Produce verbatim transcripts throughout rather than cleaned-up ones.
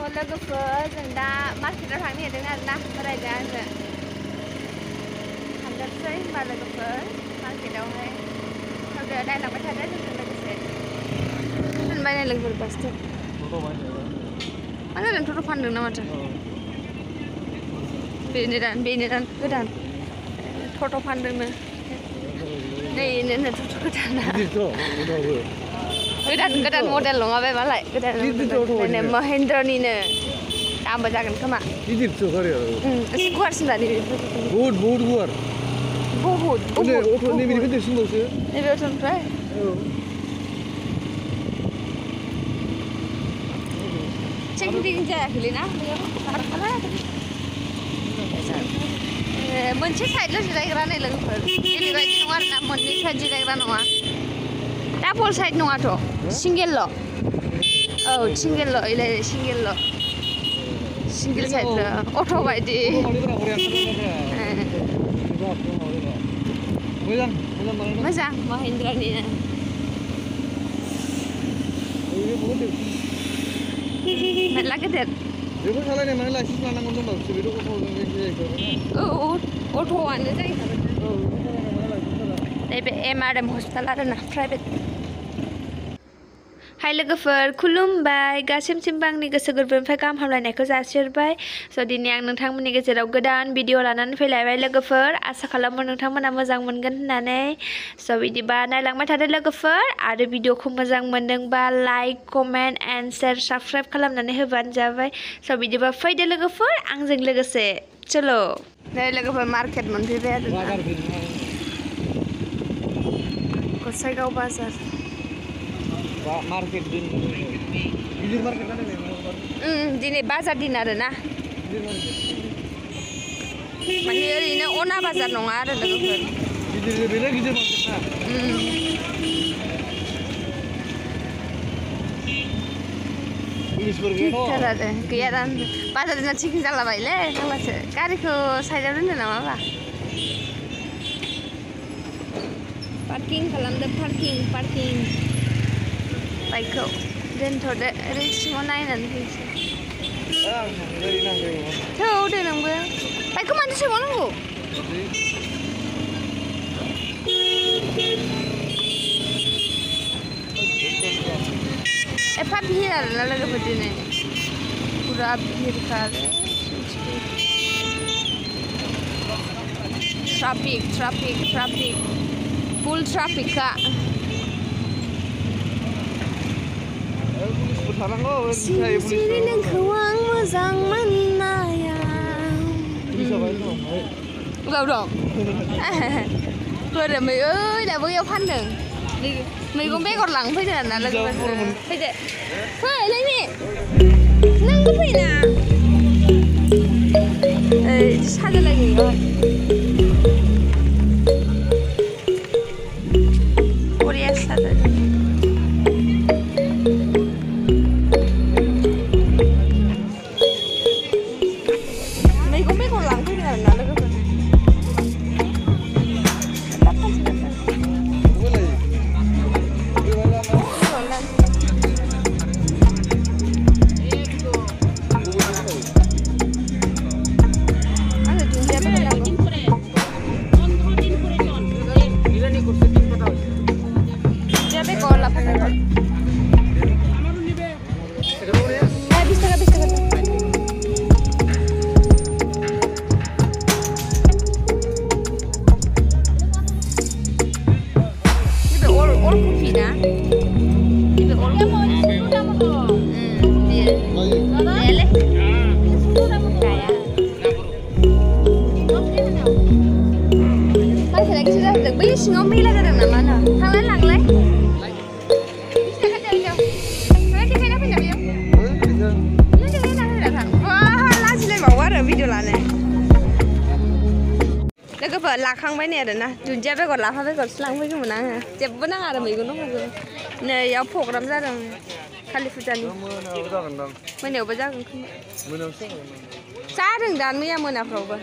लोगोफोर जों दा मार्केटाव थांनो नागिरदों आरोना बोरायजों आंजों थांजोबसै होनबा लोगोफोर मार्केटावहाय थांदो नायलांबाय थादो जोंजों लोगोसे बायनाय लोगोफोर बासथ' मा जादों टट' फानदों ना माथो बेनो दान बेनो दान गोदान टट' फानदोंनो नै नो टट' गोदाना गोदान गोदान मडेल नङा बे मालाय गोदान महेन्द्रनिनो दामबो जागोन खोमा गिदिरसो गारि आरो एसे गुवारसिन दा नैबे बहुत बहुत गुवार बहुत बहुत अट' नैबेनिफ्राय देरसिनबावसो नैबे अट'निफ्राय चेकिं जायाखैलै ना बेयाव खारखाला मोनसे साइडल' जिरायग्रा नै लोगोफोर ओरैबायदि नङा आरोना मोननै साइड जिरायग्रा नङा डाबल साइड नङाथ' सिंगेलल' औ सिंगेलल' इलाय सिंगेलल' सिंगेल साइडल' अट' बायदि मोजां मोजां महिन्द्रानिनो मेरला गेदेर बेखौ सालायनाय माने लाइसेन्स लानांगौ दंबावोसो बेथ' अट'जों औ अट'आनो जाहैखाबाय नैबे एम आर एम हस्पिटाल आरोना प्राइभेट हाय लोगोफोर खुलुमबाय गासिमसिमबो आंनि गोसो गोरबोनिफ्राय गाहाम हामलायनायखौ जासिहरबाय स' दिनै आं नोंथांमोननि गेजेराव गोदान भिडिअ लानानै फैलायबाय लोगोफोर आसा खालामो नोंथांमोना मोजां मोनगोन होननानै स' बिदिबा नायलांबाय थादो लोगोफोर आरो भिडिअखौ मोजां मोनदोंबा like comment and share subscribe खालामनानै होबानो जाबाय स' बिदिबा फैदो लोगोफोर आंजों लोगोसे चलो नै लोगोफोर मार्केट मोनफैबाय आरो गसाइगाव बाजार मार्केट दिन गिदिर मार्केट ना दिनै बाजार दिन आरोना माने ओरैनो अना बाजार नङा आरो लोगोफोर गिदिर बेनो गिदिर मार्केट ना पुलिसफोर गैया आरो गैया दा बाजार दिना चेकिं जालाबायलै थांबासो गारिखौ साइडआव दोनदो नामाबा पार्किं खालामदो पार्किं पार्किं बाइकखौ दोनथ'दो ओरै सिङाव नायनानै फैसै थौ दे नोंबो बाइकखौ मानो सोबावनांगौ एफा भिर आरोना लोगोफोर दिनै पुरा भिरखा आरो ट्राफिक ट्राफिक ट्राफिक फुल ट्राफिकखा सिरि नोंखौ आं मोजां मोननाया उनाव दं बोरो मै ओइ दा बैयाव फानदों मैगं बेगर लांफैदो आरोना लोगोफोर फैदो फैलै ने नोंबो फैना ओइ साजायलायनो बरिया साजायदों बै सिङाव मेला जादों नामा ना थांलाय लांलाय लाजिलायबावो आरो भिडिअ लानो लोगोफोर लाखांबाय नै आरोना दुन्दिया बेगर लाफा बेगरसो लांफैगौमोन आङो जेबो नाङा आरो मैगं दंखाजोबो नै इयाव प्रग्राम जादों कालि फुजानि मोनायावबो जागोन खोमा जादों दा मैया मोनाफ्रावबो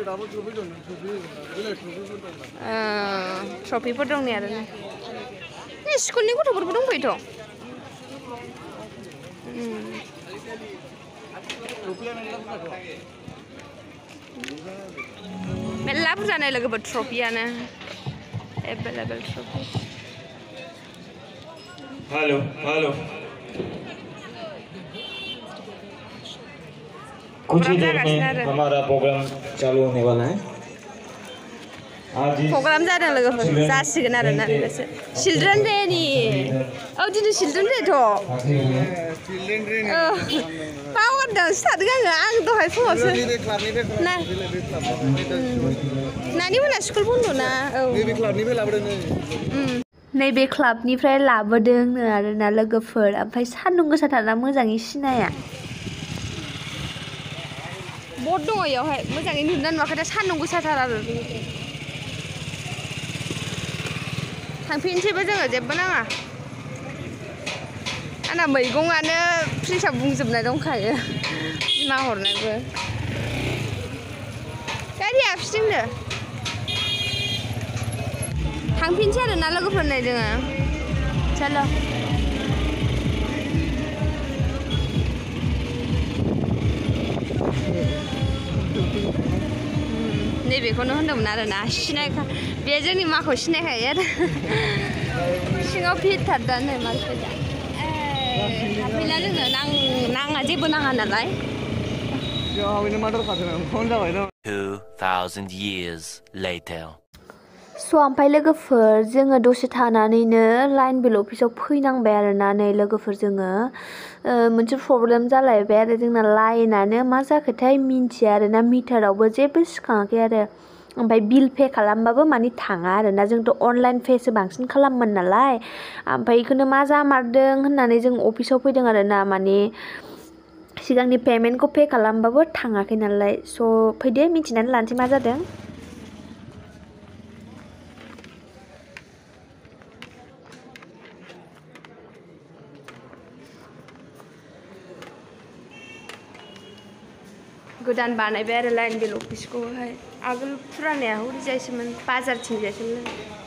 ट्रफिफोर दं नै आरो स्कुलनि गथ'फोरबो दंफैयोथ' मेल्ला बुरजा नै लोगोफोर ट्रफियानो एभेलेबल ट्रफि हेलो हेलो कुछ ही देर में हमारा प्रोग्राम चालू होने वाला है प्रग्राम जादों लोगोफोर जासिगोन आरो ना बेसो चिल्ड्रेन डे नि औ दिनै चिल्ड्रेन डे थ' चिल्ड्रेन डे नि बावगारदों सिथारदों आङो आं दहाय फुङावसो ना नानि मोना स्कुल बन्द ना औ नैबे क्लाबनिफ्राय लाबोदों नै नैबे क्लाबनिफ्राय लाबोदों आरोना लोगोफोर ओमफ्राय सान्दुं गोसाथारना मोजाङै सिनाया बर्ड दङ इयावहाय मोजाङै नुदोंना नुवाखै दा सान्दुं गोसाथार आरो थांफिनसैबो जोङो जेबो नाङा आंना मैगङानो फ्रिजआव बुंजोबनाय दंखायो बिमा हरनायबो गारिया फिथिंदो थांफिनसै आरो ना लोगोफोर नै जोङो चलो नैबेखौनो होनदोंमोन आरो ना सिनायखा बे जोंनि माखौ सिनायखायो आरो सिङाव फिथारदा नै मार्केटआ हाबफैला जोङो नां नाङा जेबो नाङा नालाय बेयाव हाबैनो मा दरखार जोंना ओंखामानो जाबाय ना two thousand years later स' ओमफ्राय लोगोफोर जोङो दसे थानानैनो लाइन बिल अफिसाव फैनांबाय आरोना नै लोगोफोर जोङो मोनसे प्रब्लेम जालायबाय आरो जोंना लाइनानो मा जाखोथाय मिन्थिया आरोना मिटारावबो जेबो सिखाङाखै आरो ओमफ्राय बिल पे खालामबाबो माने थाङा आरोना जोंथ' अनलाइन पेसो बांसिन खालामोमोन नालाय ओमफ्राय बेखौनो मा जामारदों होननानै जों अफिसाव फैदों आरोना माने सिगांनि पेमेन्टखौ पे खालामबाबो थाङाखै नालाय स' फैदो मिथिनानै लानोसै मा जादों गोदान बानायबाय आरो लाइन बिल अफिसखौहाय आगोल फुरानाया हरै जायसोमोन बाजारथिंजायसोमोन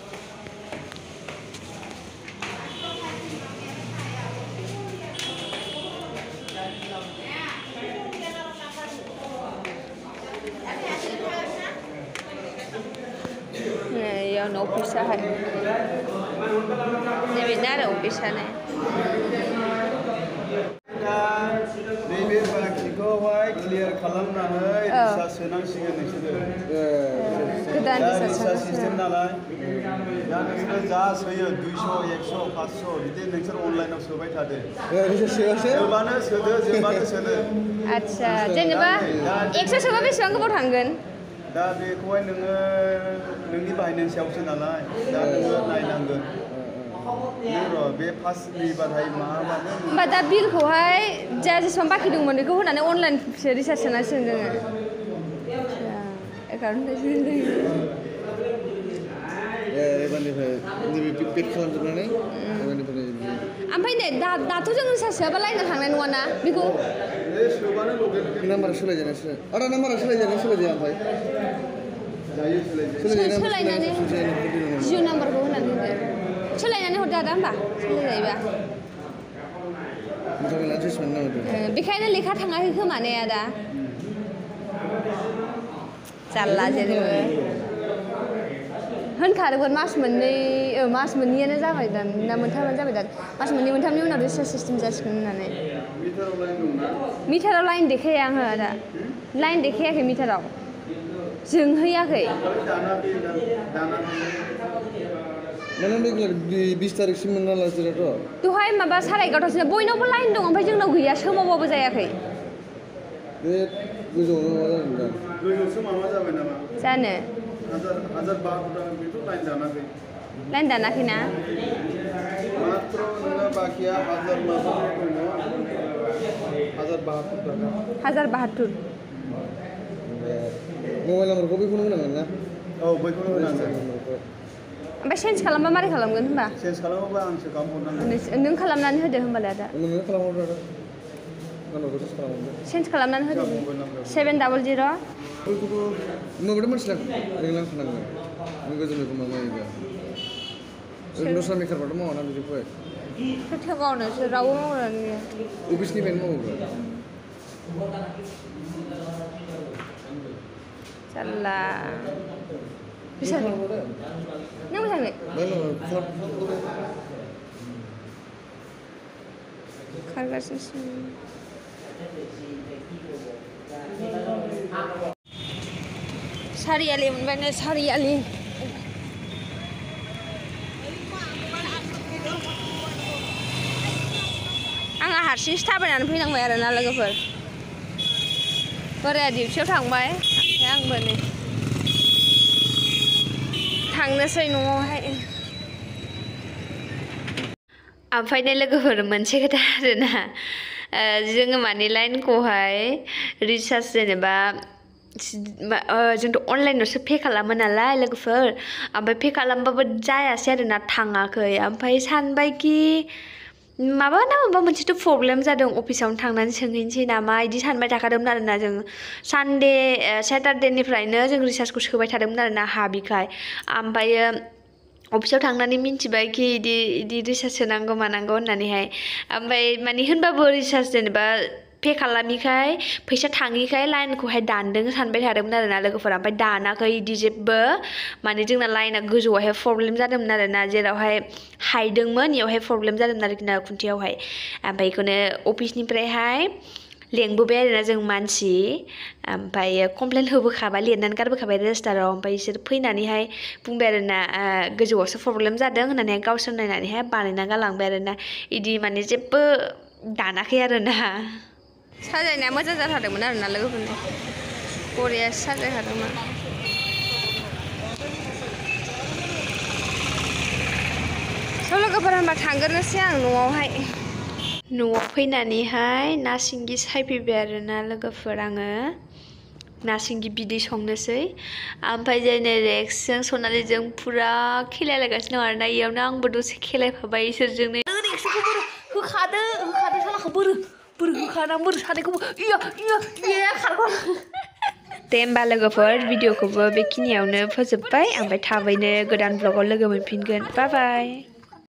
इयावनो अफिसाहाय नैबेनो आरो अफिसानो नैबे बाखिखौहाय क्लियार खालामनानै रिसार्च सोनांसिगोन नोंसोरो गोदान रिसार्च सिस्टेम नालाय दा नोंसोरो जा सोयो दुइस' एकस' पासस' बिदि नोंसोर अनलाइनाव सोबाय थादो सोबानो सोदो जोबानो सोदो आदसा जेनेबा एकस' सोबा बेसेबां गोबाव थांगोन दा बेखौहाय नोङो नोंनि बाहायनायनि सायावसो नालाय दा नोङो नायनांगोन र' बे फार्स्ट निबाथाय माबानो होमबा दा बिलखौहाय जा जेसेबां बाखि दंमोन बेखौ होनानै अनलाइनसो रिसार्च सोनांसिगोन जोङो एकाउन्टनिफ्राय एबारनिफ्राय नैबे पेड खालामजोबनानै एबारनिफ्राय ओमफ्राय नै दा दाथ' जों रिसार्च सोआबा लाइनाव थांनाय नङाना बेखौ सोबानो नाम्बारा सोलायजानायसो आदा नाम्बारा सोलायजानाय सोलायजाया ओमफ्राय सोलायनानै जिअ नाम्बारखौ होनानै होदो सोलायनानै हरदो आदा होमबा सोलायजायोबा बेखायनो लेखा थाङाखै खोमा ने आदा जारला जेरैबो होनखादोंमोन मास मोननै मास मोननैयानो जाबाय दा ना मोनथामानो जाबाय दा मास मोननै मोनथामनि उनाव रिसार्च सिस्टेम जासिगोन होननानै मिटाराव लाइन देखाया आङो आदा लाइन देखायाखै मिटाराव जोंहैयाखै बिस तारिखसिम मोनना लाजिराथ' दहाय माबा साराय एगार'थासिम बयनावबो लाइन दं ओमफ्राय जोंनाव गैया सोमावबाबो जायाखै बे गोजौआवनो माबा जादों दा गोजौआवसो माबा जाबाय नामा जानो हाजार हाजार बार'था बेथ' लाइन दानाखै लाइन दानाखै ना मात्र नोंना बाखिया हाजार माबा दङ हाजार बाहात्तर थाखा हाजार बाहात्तर मबाइल नाम्बारखौ बेखौनो होनांगोन ना औ बैखौनो होनांगोन ओमफ्राय चेन्ज खालामबा मारै खालामगोन होनबा चेन्ज खालामोबा आंसो खालामहरनांगोन नों खालामनानै होदो होनबालाय आदा नोंनो खालामहरदो नाम्बारखौ चेन्ज खालामहरदो चेन्ज खालामनानै होदो सेभेन डाबल जिर' बैखौबो नोंबोथ' मिथिला रोंलांखानांगोन नों गोजौनिखौ माबायोबा दस्रा मेकारफ्राथ' मावा ना बिदिखौहाय सोरथो मावनोसो रावबो मावनानै गैया अफिसनिफ्रायनो मावोब्रा जाला nang bisa nih karga susu sari ali मोनबाय नो sari ali आं हारसिंसो थाबायनानै फैनांबाय आरोना लोगोफोर बोराया डिउटियाव थांबाय ओमफ्राय आंबो नै थांनोसै न'आवहाय ओमफ्राय नै लोगोफोर मोनसे खोथा आरोना जोङो माने लाइनखौहाय रिचार्ज जेनेबा जोंथ' अनलाइनावसो पे खालामो नालाय लोगोफोर ओमफ्राय पे खालामबाबो जायासै आरोना थाङाखै ओमफ्राय सानबायखि माबा ना माबा मोनसेथ' प्रब्लेम जादों अफिसावनो थांनानै सोंहैनोसै नामा बिदि सानबाय थाखादोंमोन आरोना जों सानडे सेटारडेनिफ्रायनो जों रिचार्जखौ सोबाय थादोंमोन आरोना हाबिखाय ओमफ्रायो अफिसाव थांनानै मिन्थिबायखि इदि इदि रिचार्ज सोनांगौ मानांगौ होननानैहाय ओमफ्राय माने होनबाबो रिचार्ज जेनेबा पे खालामिखाय फैसा थाङिखाय लाइनखौहाय दानदों सानबाय थादोंमोन आरोना लोगोफोरा ओमफ्राय दानाखै इदि जेबो माने जोंना लाइना गोजौआवहाय प्रब्लेम जादोंमोन आरोना जेरावहाय हायदोंमोन इयावहाय प्रब्लेम जादोंमोन आरोखि ना खुन्थियावहाय ओमफ्राय बेखौनो अफिसनिफ्रायहाय लेंबोबाय आरोना जों मानसि ओमफ्राय कमप्लेन होबोखाबाय लिरनानै गारबोखाबाय रेजिस्टाराव ओमफ्राय बिसोर फैनानैहाय बुंबाय आरोना गोजौआवसो प्रब्लेम जादों होननानै गावसोर नायनानैहाय बानायना गालांबाय आरोना इदि माने जेबो दानाखै आरोना साजायनाया मोजां जाथारदोंमोन आरोना लोगोफोरनि बरिया साजायखादोंमोन थ' लोगोफोर होनबा थांग्रोनोसै आं न'आवहाय न'आव फैनानैहाय ना सिंगि सायफैबाय आरोना लोगोफोर आङो ना सिंगि बिदै संनोसै ओमफ्राय जोंनि रेक्सजों सनालिजों फुरा खेलायलायगासिनो दं आरोना इयावनो आंबो दसे खेलायफाबाय इसोरजोंनो रेक्सखौ होखादो होखादो सालाखौ बोरो बोरो होखादां बोरो सानायखौबो इया इया इया खारगौ दे होमबा लोगोफोर भिडिअखौबो बेखिनियावनो फोजोबबाय ओमफ्राय थाबैनो गोदान ब्लगाव लोगो मोनफिनगोन बाय बाय